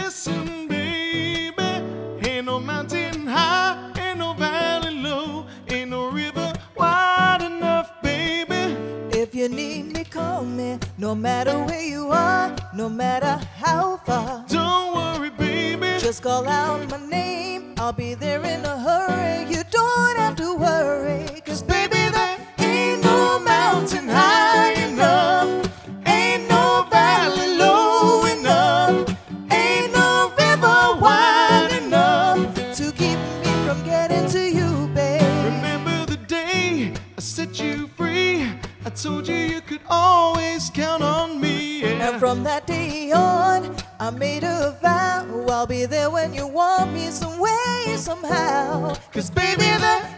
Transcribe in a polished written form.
Listen, baby, ain't no mountain high, ain't no valley low, ain't no river wide enough, baby. If you need me, call me, no matter where you are, no matter how far. Don't worry, baby, just call out my name, I'll be there in a hurry. You don't have to worry, 'cause baby, there ain't no mountain high enough, ain't no valley low enough, ain't no river wide enough to keep me from getting to you, babe. remember the day I set you free. I told you you could always count on me, yeah. And from that day on, I made a vow, I'll be there when you want me, some way, somehow. 'Cause baby, there